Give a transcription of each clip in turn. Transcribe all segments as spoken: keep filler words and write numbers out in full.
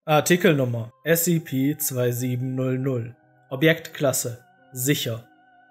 Artikelnummer S C P siebenundzwanzig null. Objektklasse Sicher.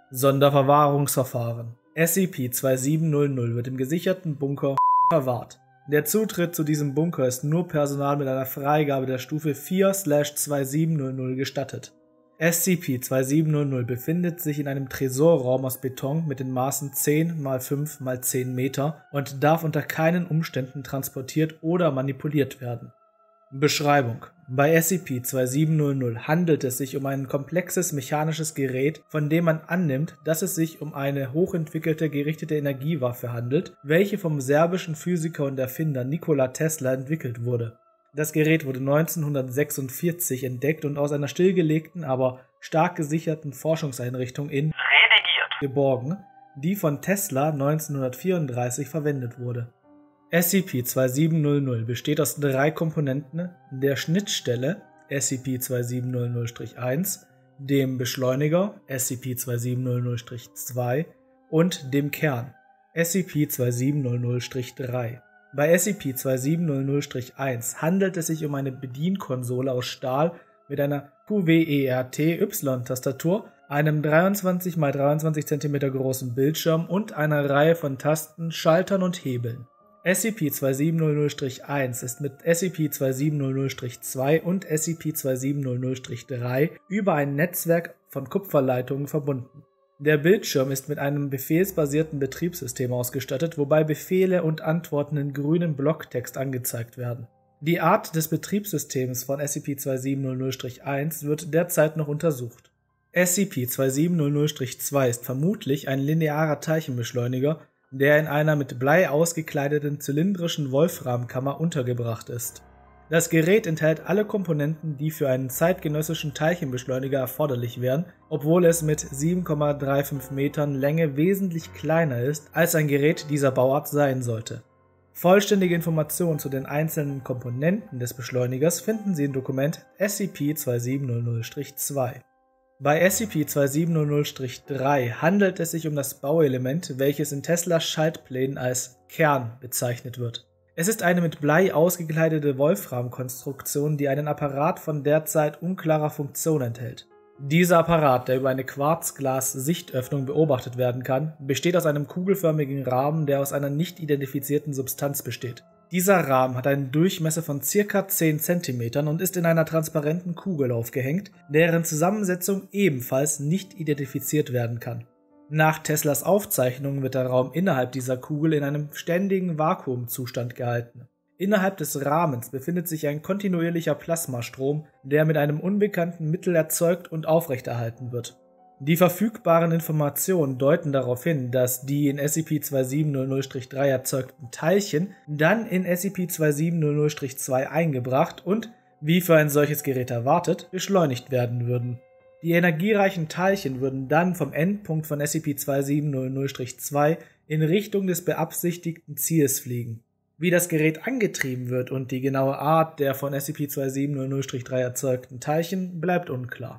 Sonderverwahrungsverfahren S C P siebenundzwanzig null wird im gesicherten Bunker verwahrt. Der Zutritt zu diesem Bunker ist nur Personal mit einer Freigabe der Stufe vier siebenundzwanzig null gestattet. S C P siebenundzwanzig null befindet sich in einem Tresorraum aus Beton mit den Maßen zehn mal fünf mal zehn Meter und darf unter keinen Umständen transportiert oder manipuliert werden. Beschreibung: Bei S C P siebenundzwanzig null handelt es sich um ein komplexes mechanisches Gerät, von dem man annimmt, dass es sich um eine hochentwickelte gerichtete Energiewaffe handelt, welche vom serbischen Physiker und Erfinder Nikola Tesla entwickelt wurde. Das Gerät wurde neunzehnhundertsechsundvierzig entdeckt und aus einer stillgelegten, aber stark gesicherten Forschungseinrichtung in Redigiert. geborgen, die von Tesla neunzehnhundertvierunddreißig verwendet wurde. S C P siebenundzwanzig null besteht aus drei Komponenten: der Schnittstelle S C P siebenundzwanzig null eins, dem Beschleuniger S C P siebenundzwanzig null zwei und dem Kern S C P siebenundzwanzig null drei. Bei S C P siebenundzwanzig null eins handelt es sich um eine Bedienkonsole aus Stahl mit einer Q W E R T-Y-Tastatur, einem dreiundzwanzig mal dreiundzwanzig Zentimeter großen Bildschirm und einer Reihe von Tasten, Schaltern und Hebeln. S C P siebenundzwanzig null eins ist mit S C P siebenundzwanzig null zwei und S C P siebenundzwanzig null drei über ein Netzwerk von Kupferleitungen verbunden. Der Bildschirm ist mit einem befehlsbasierten Betriebssystem ausgestattet, wobei Befehle und Antworten in grünem Blocktext angezeigt werden. Die Art des Betriebssystems von S C P siebenundzwanzig null eins wird derzeit noch untersucht. S C P siebenundzwanzig null zwei ist vermutlich ein linearer Teilchenbeschleuniger, der in einer mit Blei ausgekleideten zylindrischen Wolframkammer untergebracht ist. Das Gerät enthält alle Komponenten, die für einen zeitgenössischen Teilchenbeschleuniger erforderlich wären, obwohl es mit sieben Komma fünfunddreißig Metern Länge wesentlich kleiner ist, als ein Gerät dieser Bauart sein sollte. Vollständige Informationen zu den einzelnen Komponenten des Beschleunigers finden Sie im Dokument S C P siebenundzwanzig null zwei. Bei S C P siebenundzwanzig null drei handelt es sich um das Bauelement, welches in Teslas Schaltplänen als Kern bezeichnet wird. Es ist eine mit Blei ausgekleidete Wolframkonstruktion, die einen Apparat von derzeit unklarer Funktion enthält. Dieser Apparat, der über eine Quarzglas-Sichtöffnung beobachtet werden kann, besteht aus einem kugelförmigen Rahmen, der aus einer nicht identifizierten Substanz besteht. Dieser Rahmen hat einen Durchmesser von ca. zehn Zentimetern und ist in einer transparenten Kugel aufgehängt, deren Zusammensetzung ebenfalls nicht identifiziert werden kann. Nach Teslas Aufzeichnungen wird der Raum innerhalb dieser Kugel in einem ständigen Vakuumzustand gehalten. Innerhalb des Rahmens befindet sich ein kontinuierlicher Plasmastrom, der mit einem unbekannten Mittel erzeugt und aufrechterhalten wird. Die verfügbaren Informationen deuten darauf hin, dass die in S C P siebenundzwanzig null drei erzeugten Teilchen dann in S C P siebenundzwanzig null zwei eingebracht und, wie für ein solches Gerät erwartet, beschleunigt werden würden. Die energiereichen Teilchen würden dann vom Endpunkt von S C P siebenundzwanzig null zwei in Richtung des beabsichtigten Ziels fliegen. Wie das Gerät angetrieben wird und die genaue Art der von S C P siebenundzwanzig null drei erzeugten Teilchen bleibt unklar.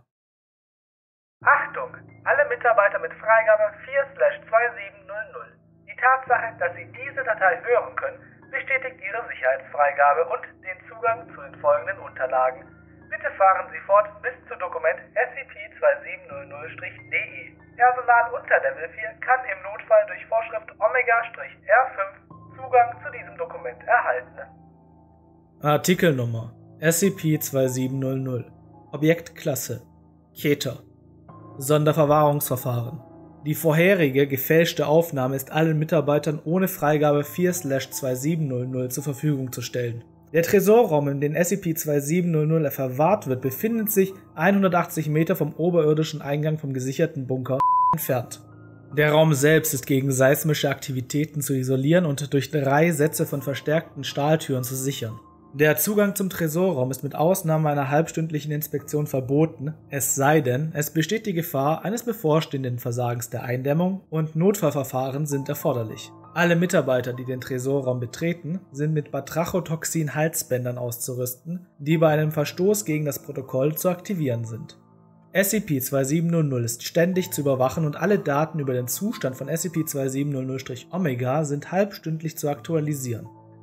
Achtung! Alle Mitarbeiter mit Freigabe vier zwei sieben null null. Die Tatsache, dass Sie diese Datei hören können, bestätigt Ihre Sicherheitsfreigabe und den Zugang zu den folgenden Unterlagen. Bitte fahren Sie fort bis zu Dokument S C P siebenundzwanzig null null D E. Personal unter Level vier kann im Notfall durch Vorschrift Omega R fünf Zugang zu diesem Dokument erhalten. Artikelnummer S C P siebenundzwanzig null. Objektklasse Keter. Sonderverwahrungsverfahren. Die vorherige gefälschte Aufnahme ist allen Mitarbeitern ohne Freigabe vier siebenundzwanzig null null zur Verfügung zu stellen. Der Tresorraum, in den S C P siebenundzwanzig null verwahrt wird, befindet sich hundertachtzig Meter vom oberirdischen Eingang vom gesicherten Bunker entfernt. Der Raum selbst ist gegen seismische Aktivitäten zu isolieren und durch drei Sätze von verstärkten Stahltüren zu sichern. Der Zugang zum Tresorraum ist mit Ausnahme einer halbstündlichen Inspektion verboten, es sei denn, es besteht die Gefahr eines bevorstehenden Versagens der Eindämmung und Notfallverfahren sind erforderlich. Alle Mitarbeiter, die den Tresorraum betreten, sind mit Batrachotoxin-Halsbändern auszurüsten, die bei einem Verstoß gegen das Protokoll zu aktivieren sind. S C P siebenundzwanzig null ist ständig zu überwachen und alle Daten über den Zustand von S C P siebenundzwanzig null Omega sind halbstündlich zu aktualisieren.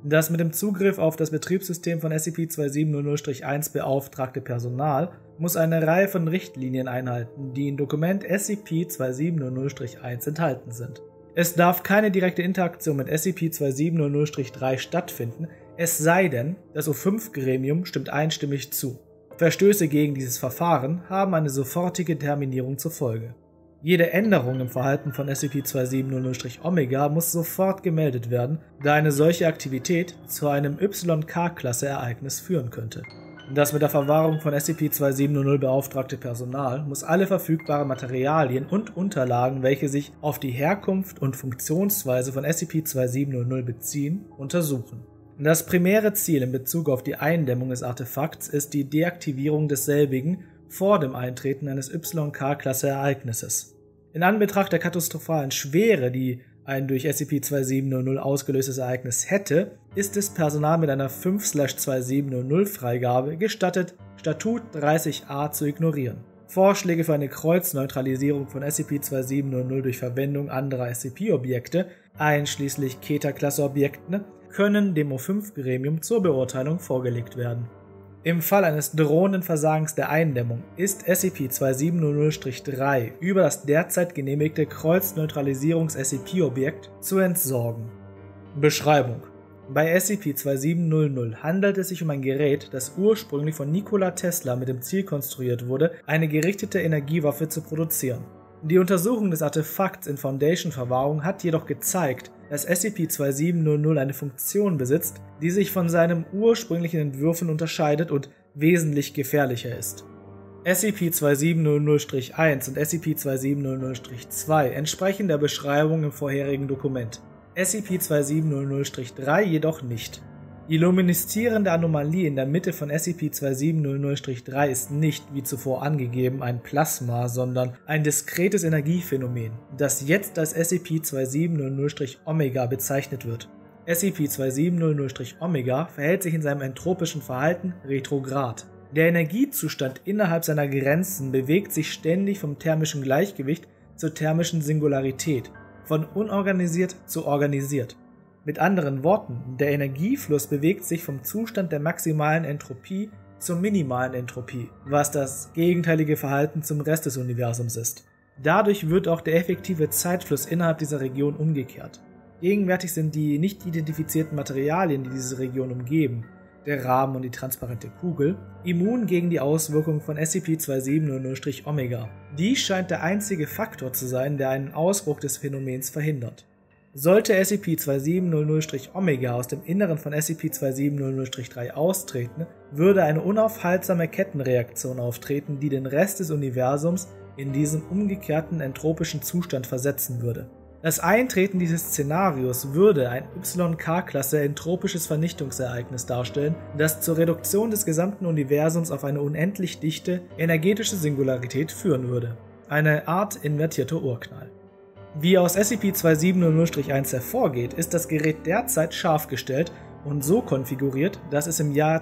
Das mit dem Zugriff auf das Betriebssystem von S C P zweitausendsiebenhundert eins beauftragte Personal muss eine Reihe von Richtlinien einhalten, die im Dokument S C P zweitausendsiebenhundert eins enthalten sind. Es darf keine direkte Interaktion mit S C P zweitausendsiebenhundert drei stattfinden, es sei denn, das O fünf Gremium stimmt einstimmig zu. Verstöße gegen dieses Verfahren haben eine sofortige Terminierung zur Folge. Jede Änderung im Verhalten von S C P zweitausendsiebenhundert Omega muss sofort gemeldet werden, da eine solche Aktivität zu einem Y K-Klasse-Ereignis führen könnte. Das mit der Verwahrung von S C P zweitausendsiebenhundert beauftragte Personal muss alle verfügbaren Materialien und Unterlagen, welche sich auf die Herkunft und Funktionsweise von S C P zweitausendsiebenhundert beziehen, untersuchen. Das primäre Ziel in Bezug auf die Eindämmung des Artefakts ist die Deaktivierung desselbigen vor dem Eintreten eines Y K-Klasse-Ereignisses. In Anbetracht der katastrophalen Schwere, die ein durch S C P zweitausendsiebenhundert ausgelöstes Ereignis hätte, ist es Personal mit einer fünf zweitausendsiebenhundert Freigabe gestattet, Statut dreißig a zu ignorieren. Vorschläge für eine Kreuzneutralisierung von S C P zweitausendsiebenhundert durch Verwendung anderer S C P-Objekte, einschließlich Keter-Klasse-Objekten, können dem O fünf Gremium zur Beurteilung vorgelegt werden. Im Fall eines drohenden Versagens der Eindämmung ist S C P zweitausendsiebenhundert drei über das derzeit genehmigte Kreuzneutralisierungs-S C P-Objekt zu entsorgen. Beschreibung: Bei S C P zweitausendsiebenhundert handelt es sich um ein Gerät, das ursprünglich von Nikola Tesla mit dem Ziel konstruiert wurde, eine gerichtete Energiewaffe zu produzieren. Die Untersuchung des Artefakts in Foundation-Verwahrung hat jedoch gezeigt, dass S C P zweitausendsiebenhundert eine Funktion besitzt, die sich von seinen ursprünglichen Entwürfen unterscheidet und wesentlich gefährlicher ist. S C P zweitausendsiebenhundert eins und S C P zweitausendsiebenhundert zwei entsprechen der Beschreibung im vorherigen Dokument, S C P zweitausendsiebenhundert drei jedoch nicht. Die lumineszierende Anomalie in der Mitte von S C P zweitausendsiebenhundert drei ist nicht, wie zuvor angegeben, ein Plasma, sondern ein diskretes Energiephänomen, das jetzt als S C P zweitausendsiebenhundert Omega bezeichnet wird. S C P zweitausendsiebenhundert Omega verhält sich in seinem entropischen Verhalten retrograd. Der Energiezustand innerhalb seiner Grenzen bewegt sich ständig vom thermischen Gleichgewicht zur thermischen Singularität, von unorganisiert zu organisiert. Mit anderen Worten, der Energiefluss bewegt sich vom Zustand der maximalen Entropie zur minimalen Entropie, was das gegenteilige Verhalten zum Rest des Universums ist. Dadurch wird auch der effektive Zeitfluss innerhalb dieser Region umgekehrt. Gegenwärtig sind die nicht identifizierten Materialien, die diese Region umgeben, der Rahmen und die transparente Kugel, immun gegen die Auswirkungen von S C P zweitausendsiebenhundert Omega. Dies scheint der einzige Faktor zu sein, der einen Ausbruch des Phänomens verhindert. Sollte S C P zweitausendsiebenhundert Omega aus dem Inneren von S C P zweitausendsiebenhundert drei austreten, würde eine unaufhaltsame Kettenreaktion auftreten, die den Rest des Universums in diesen umgekehrten entropischen Zustand versetzen würde. Das Eintreten dieses Szenarios würde ein Y K-Klasse entropisches Vernichtungsereignis darstellen, das zur Reduktion des gesamten Universums auf eine unendlich dichte, energetische Singularität führen würde. Eine Art invertierter Urknall. Wie aus S C P zweitausendsiebenhundert eins hervorgeht, ist das Gerät derzeit scharf gestellt und so konfiguriert, dass es im Jahr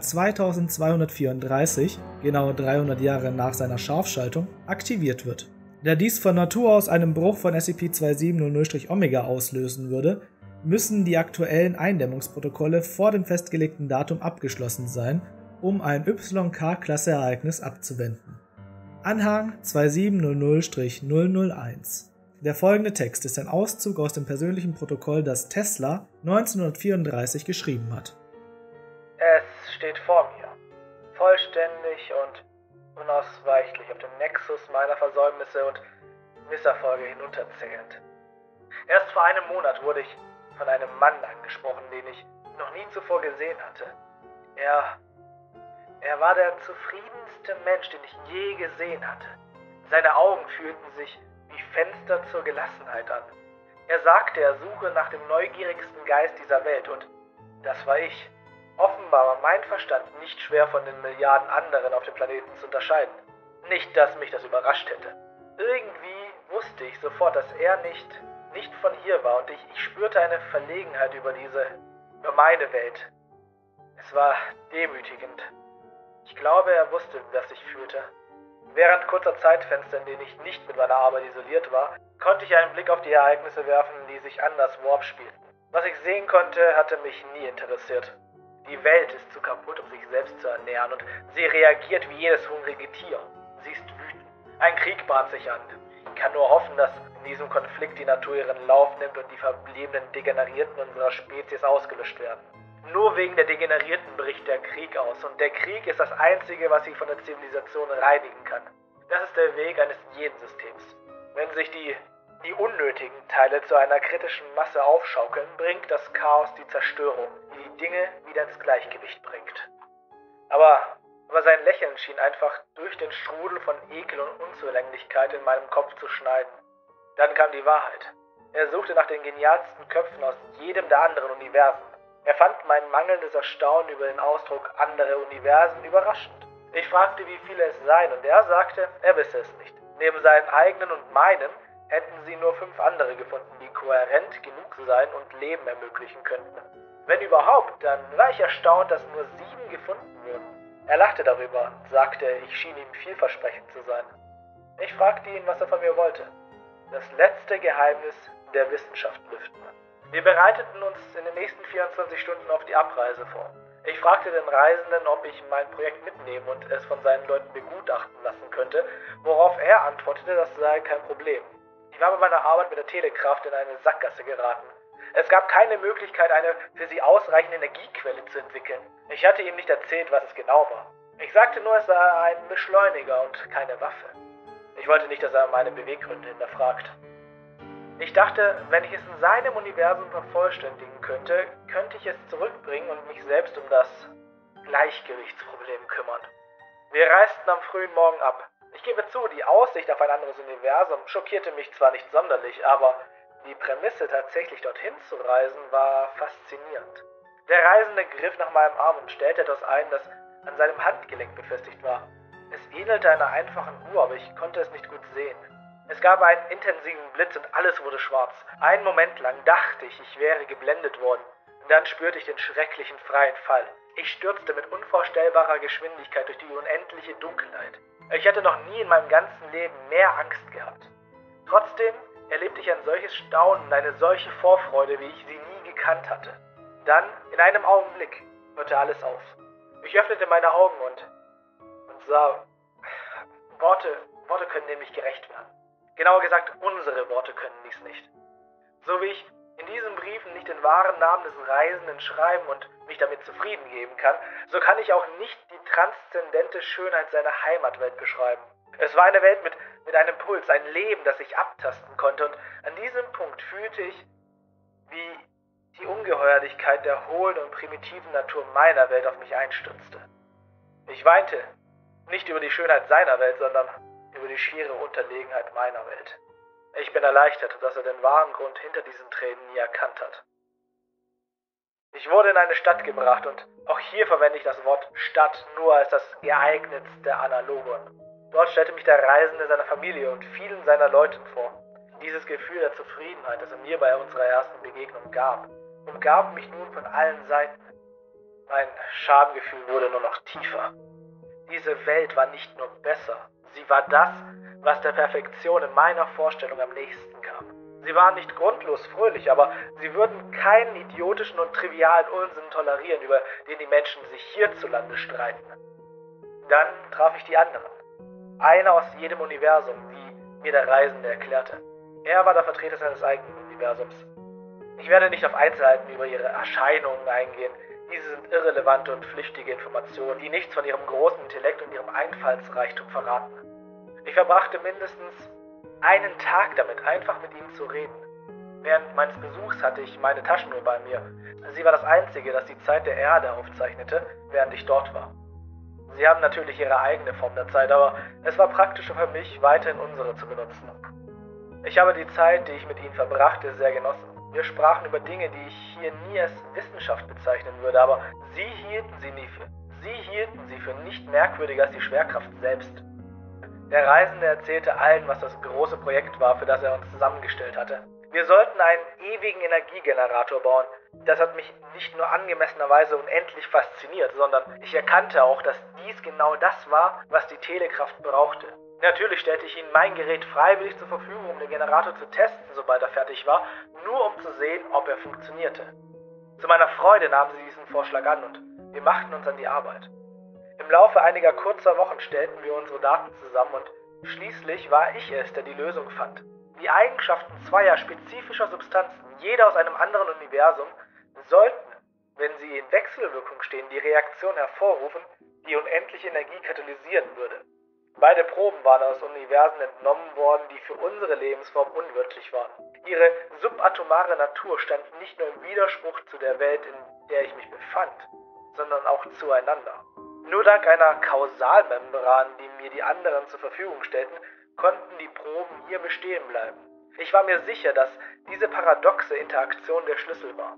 zweitausendzweihundertvierunddreißig, genau dreihundert Jahre nach seiner Scharfschaltung, aktiviert wird. Da dies von Natur aus einen Bruch von S C P zweitausendsiebenhundert Omega auslösen würde, müssen die aktuellen Eindämmungsprotokolle vor dem festgelegten Datum abgeschlossen sein, um ein Y K-Klasse-Ereignis abzuwenden. Anhang zweitausendsiebenhundert null null eins. Der folgende Text ist ein Auszug aus dem persönlichen Protokoll, das Tesla neunzehnhundertvierunddreißig geschrieben hat. Es steht vor mir, vollständig und unausweichlich auf dem Nexus meiner Versäumnisse und Misserfolge hinunterzählend. Erst vor einem Monat wurde ich von einem Mann angesprochen, den ich noch nie zuvor gesehen hatte. Er, er war der zufriedenste Mensch, den ich je gesehen hatte. Seine Augen fühlten sich wie Fenster zur Gelassenheit an. Er sagte, er suche nach dem neugierigsten Geist dieser Welt und das war ich. Offenbar war mein Verstand nicht schwer von den Milliarden anderen auf dem Planeten zu unterscheiden. Nicht, dass mich das überrascht hätte. Irgendwie wusste ich sofort, dass er nicht, nicht von hier war und ich, ich spürte eine Verlegenheit über diese, über meine Welt. Es war demütigend. Ich glaube, er wusste, was ich fühlte. Während kurzer Zeitfenster, in denen ich nicht mit meiner Arbeit isoliert war, konnte ich einen Blick auf die Ereignisse werfen, die sich anderswo abspielten. Was ich sehen konnte, hatte mich nie interessiert. Die Welt ist zu kaputt, um sich selbst zu ernähren, und sie reagiert wie jedes hungrige Tier. Sie ist wütend. Ein Krieg bahnt sich an. Ich kann nur hoffen, dass in diesem Konflikt die Natur ihren Lauf nimmt und die verbliebenen Degenerierten unserer Spezies ausgelöscht werden. Nur wegen der Degenerierten bricht der Krieg aus, und der Krieg ist das Einzige, was sie von der Zivilisation reinigen kann. Das ist der Weg eines jeden Systems. Wenn sich die, die unnötigen Teile zu einer kritischen Masse aufschaukeln, bringt das Chaos die Zerstörung, die die Dinge wieder ins Gleichgewicht bringt. Aber, aber sein Lächeln schien einfach durch den Strudel von Ekel und Unzulänglichkeit in meinem Kopf zu schneiden. Dann kam die Wahrheit. Er suchte nach den genialsten Köpfen aus jedem der anderen Universen. Er fand mein mangelndes Erstaunen über den Ausdruck andere Universen überraschend. Ich fragte, wie viele es seien, und er sagte, er wisse es nicht. Neben seinen eigenen und meinen hätten sie nur fünf andere gefunden, die kohärent genug sein und Leben ermöglichen könnten. Wenn überhaupt, dann war ich erstaunt, dass nur sieben gefunden wurden. Er lachte darüber und sagte, ich schien ihm vielversprechend zu sein. Ich fragte ihn, was er von mir wollte. Das letzte Geheimnis der Wissenschaft lüften. Wir bereiteten uns in den nächsten vierundzwanzig Stunden auf die Abreise vor. Ich fragte den Reisenden, ob ich mein Projekt mitnehmen und es von seinen Leuten begutachten lassen könnte, worauf er antwortete, das sei kein Problem. Ich war bei meiner Arbeit mit der Telekraft in eine Sackgasse geraten. Es gab keine Möglichkeit, eine für sie ausreichende Energiequelle zu entwickeln. Ich hatte ihm nicht erzählt, was es genau war. Ich sagte nur, es sei ein Beschleuniger und keine Waffe. Ich wollte nicht, dass er meine Beweggründe hinterfragt. Ich dachte, wenn ich es in seinem Universum vervollständigen könnte, könnte ich es zurückbringen und mich selbst um das Gleichgewichtsproblem kümmern. Wir reisten am frühen Morgen ab. Ich gebe zu, die Aussicht auf ein anderes Universum schockierte mich zwar nicht sonderlich, aber die Prämisse, tatsächlich dorthin zu reisen, war faszinierend. Der Reisende griff nach meinem Arm und stellte etwas ein, das an seinem Handgelenk befestigt war. Es ähnelte einer einfachen Uhr, aber ich konnte es nicht gut sehen. Es gab einen intensiven Blitz und alles wurde schwarz. Einen Moment lang dachte ich, ich wäre geblendet worden. Und dann spürte ich den schrecklichen freien Fall. Ich stürzte mit unvorstellbarer Geschwindigkeit durch die unendliche Dunkelheit. Ich hatte noch nie in meinem ganzen Leben mehr Angst gehabt. Trotzdem erlebte ich ein solches Staunen und eine solche Vorfreude, wie ich sie nie gekannt hatte. Dann, in einem Augenblick, hörte alles auf. Ich öffnete meine Augen und, und sah... Worte, Worte können dem nicht gerecht werden. Genauer gesagt, unsere Worte können dies nicht. So wie ich in diesen Briefen nicht den wahren Namen des Reisenden schreiben und mich damit zufrieden geben kann, so kann ich auch nicht die transzendente Schönheit seiner Heimatwelt beschreiben. Es war eine Welt mit, mit einem Puls, ein Leben, das ich abtasten konnte, und an diesem Punkt fühlte ich, wie die Ungeheuerlichkeit der hohlen und primitiven Natur meiner Welt auf mich einstürzte. Ich weinte, nicht über die Schönheit seiner Welt, sondern über die schiere Unterlegenheit meiner Welt. Ich bin erleichtert, dass er den wahren Grund hinter diesen Tränen nie erkannt hat. Ich wurde in eine Stadt gebracht, und auch hier verwende ich das Wort Stadt nur als das geeignetste Analogon. Dort stellte mich der Reisende seiner Familie und vielen seiner Leuten vor. Dieses Gefühl der Zufriedenheit, das er mir bei unserer ersten Begegnung gab, umgab mich nun von allen Seiten. Mein Schamgefühl wurde nur noch tiefer. Diese Welt war nicht nur besser, sie war das, was der Perfektion in meiner Vorstellung am nächsten kam. Sie waren nicht grundlos fröhlich, aber sie würden keinen idiotischen und trivialen Unsinn tolerieren, über den die Menschen sich hierzulande streiten. Dann traf ich die anderen. Einer aus jedem Universum, wie mir der Reisende erklärte. Er war der Vertreter seines eigenen Universums. Ich werde nicht auf Einzelheiten über ihre Erscheinungen eingehen. Diese sind irrelevante und flüchtige Informationen, die nichts von ihrem großen Intellekt und ihrem Einfallsreichtum verraten. Ich verbrachte mindestens einen Tag damit, einfach mit ihnen zu reden. Während meines Besuchs hatte ich meine Taschenuhr bei mir. Sie war das Einzige, das die Zeit der Erde aufzeichnete, während ich dort war. Sie haben natürlich ihre eigene Form der Zeit, aber es war praktischer für mich, weiterhin unsere zu benutzen. Ich habe die Zeit, die ich mit ihnen verbrachte, sehr genossen. Wir sprachen über Dinge, die ich hier nie als Wissenschaft bezeichnen würde, aber sie hielten sie nie für, sie hielten sie für nicht merkwürdiger als die Schwerkraft selbst. Der Reisende erzählte allen, was das große Projekt war, für das er uns zusammengestellt hatte. Wir sollten einen ewigen Energiegenerator bauen. Das hat mich nicht nur angemessenerweise unendlich fasziniert, sondern ich erkannte auch, dass dies genau das war, was die Telekraft brauchte. Natürlich stellte ich ihnen mein Gerät freiwillig zur Verfügung, um den Generator zu testen, sobald er fertig war, nur um zu sehen, ob er funktionierte. Zu meiner Freude nahmen sie diesen Vorschlag an und wir machten uns an die Arbeit. Im Laufe einiger kurzer Wochen stellten wir unsere Daten zusammen und schließlich war ich es, der die Lösung fand. Die Eigenschaften zweier spezifischer Substanzen, jeder aus einem anderen Universum, sollten, wenn sie in Wechselwirkung stehen, die Reaktion hervorrufen, die unendliche Energie katalysieren würde. Beide Proben waren aus Universen entnommen worden, die für unsere Lebensform unwirtlich waren. Ihre subatomare Natur stand nicht nur im Widerspruch zu der Welt, in der ich mich befand, sondern auch zueinander. Nur dank einer Kausalmembran, die mir die anderen zur Verfügung stellten, konnten die Proben hier bestehen bleiben. Ich war mir sicher, dass diese paradoxe Interaktion der Schlüssel war.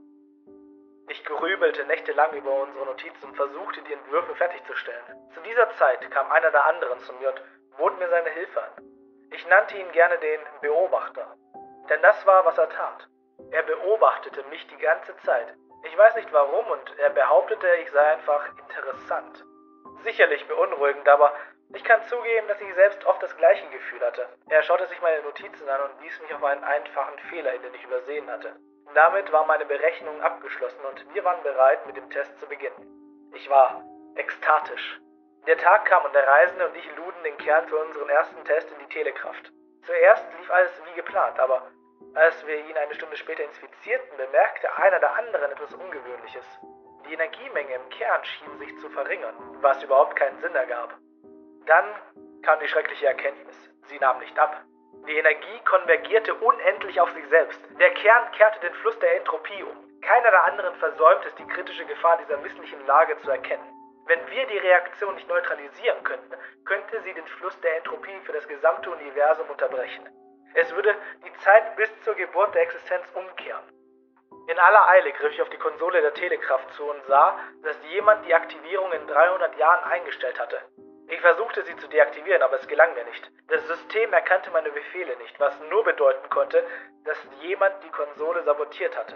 Ich grübelte nächtelang über unsere Notizen und versuchte, die Entwürfe fertigzustellen. Zu dieser Zeit kam einer der anderen zu mir und bot mir seine Hilfe an. Ich nannte ihn gerne den Beobachter, denn das war, was er tat. Er beobachtete mich die ganze Zeit. Ich weiß nicht warum und er behauptete, ich sei einfach interessant. Sicherlich beunruhigend, aber ich kann zugeben, dass ich selbst oft das gleiche Gefühl hatte. Er schaute sich meine Notizen an und wies mich auf einen einfachen Fehler hin, den ich übersehen hatte. Damit war meine Berechnung abgeschlossen und wir waren bereit, mit dem Test zu beginnen. Ich war ekstatisch. Der Tag kam und der Reisende und ich luden den Kern für unseren ersten Test in die Telekraft. Zuerst lief alles wie geplant, aber als wir ihn eine Stunde später infizierten, bemerkte einer der anderen etwas Ungewöhnliches. Die Energiemenge im Kern schien sich zu verringern, was überhaupt keinen Sinn ergab. Dann kam die schreckliche Erkenntnis. Sie nahm nicht ab. Die Energie konvergierte unendlich auf sich selbst. Der Kern kehrte den Fluss der Entropie um. Keiner der anderen versäumte es, die kritische Gefahr dieser misslichen Lage zu erkennen. Wenn wir die Reaktion nicht neutralisieren könnten, könnte sie den Fluss der Entropie für das gesamte Universum unterbrechen. Es würde die Zeit bis zur Geburt der Existenz umkehren. In aller Eile griff ich auf die Konsole der Telekraft zu und sah, dass jemand die Aktivierung in dreihundert Jahren eingestellt hatte. Ich versuchte sie zu deaktivieren, aber es gelang mir nicht. Das System erkannte meine Befehle nicht, was nur bedeuten konnte, dass jemand die Konsole sabotiert hatte.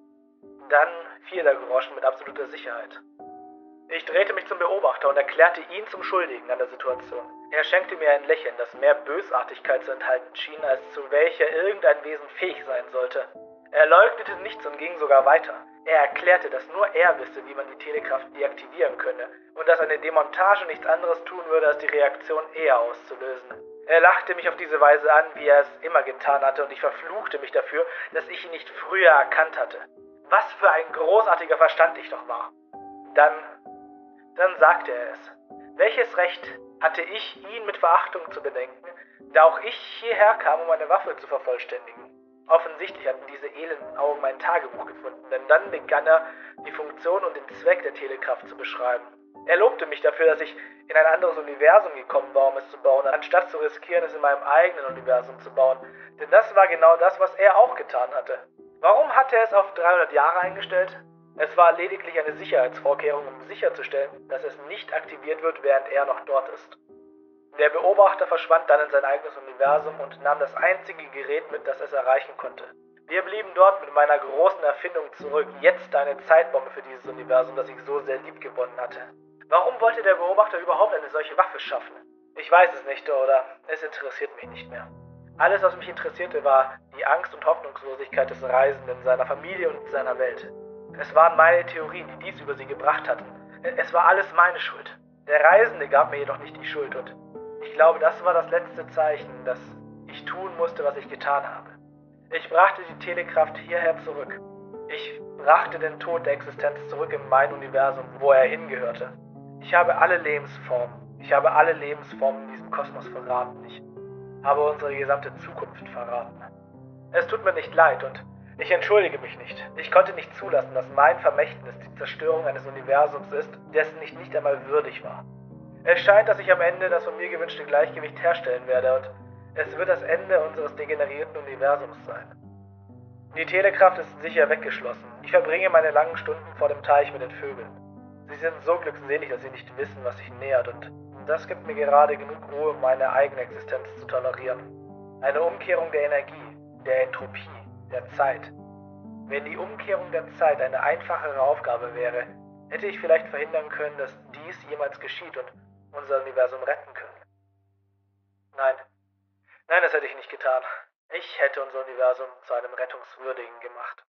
Dann fiel der Groschen mit absoluter Sicherheit. Ich drehte mich zum Beobachter und erklärte ihn zum Schuldigen an der Situation. Er schenkte mir ein Lächeln, das mehr Bösartigkeit zu enthalten schien, als zu welcher irgendein Wesen fähig sein sollte. Er leugnete nichts und ging sogar weiter. Er erklärte, dass nur er wisse, wie man die Telekraft deaktivieren könne und dass eine Demontage nichts anderes tun würde, als die Reaktion eher auszulösen. Er lachte mich auf diese Weise an, wie er es immer getan hatte, und ich verfluchte mich dafür, dass ich ihn nicht früher erkannt hatte. Was für ein großartiger Verstand ich doch war. Dann, dann sagte er es. Welches Recht hatte ich, ihn mit Verachtung zu bedenken, da auch ich hierher kam, um eine Waffe zu vervollständigen? Offensichtlich hatten diese elenden Augen mein Tagebuch gefunden, denn dann begann er, die Funktion und den Zweck der Telekraft zu beschreiben. Er lobte mich dafür, dass ich in ein anderes Universum gekommen war, um es zu bauen, anstatt zu riskieren, es in meinem eigenen Universum zu bauen. Denn das war genau das, was er auch getan hatte. Warum hatte er es auf dreihundert Jahre eingestellt? Es war lediglich eine Sicherheitsvorkehrung, um sicherzustellen, dass es nicht aktiviert wird, während er noch dort ist. Der Beobachter verschwand dann in sein eigenes Universum und nahm das einzige Gerät mit, das es erreichen konnte. Wir blieben dort mit meiner großen Erfindung zurück, jetzt eine Zeitbombe für dieses Universum, das ich so sehr lieb gewonnen hatte. Warum wollte der Beobachter überhaupt eine solche Waffe schaffen? Ich weiß es nicht, oder es interessiert mich nicht mehr. Alles, was mich interessierte, war die Angst und Hoffnungslosigkeit des Reisenden, seiner Familie und seiner Welt. Es waren meine Theorien, die dies über sie gebracht hatten. Es war alles meine Schuld. Der Reisende gab mir jedoch nicht die Schuld und ich glaube, das war das letzte Zeichen, dass ich tun musste, was ich getan habe. Ich brachte die Telekraft hierher zurück. Ich brachte den Tod der Existenz zurück in mein Universum, wo er hingehörte. Ich habe alle Lebensformen, ich habe alle Lebensformen in diesem Kosmos verraten. Ich habe unsere gesamte Zukunft verraten. Es tut mir nicht leid und ich entschuldige mich nicht. Ich konnte nicht zulassen, dass mein Vermächtnis die Zerstörung eines Universums ist, dessen ich nicht einmal würdig war. Es scheint, dass ich am Ende das von mir gewünschte Gleichgewicht herstellen werde und es wird das Ende unseres degenerierten Universums sein. Die Telekraft ist sicher weggeschlossen. Ich verbringe meine langen Stunden vor dem Teich mit den Vögeln. Sie sind so glückselig, dass sie nicht wissen, was sich nähert und das gibt mir gerade genug Ruhe, um meine eigene Existenz zu tolerieren. Eine Umkehrung der Energie, der Entropie, der Zeit. Wenn die Umkehrung der Zeit eine einfachere Aufgabe wäre, hätte ich vielleicht verhindern können, dass dies jemals geschieht und unser Universum retten können. getan. Ich hätte unser Universum zu einem rettungswürdigen gemacht.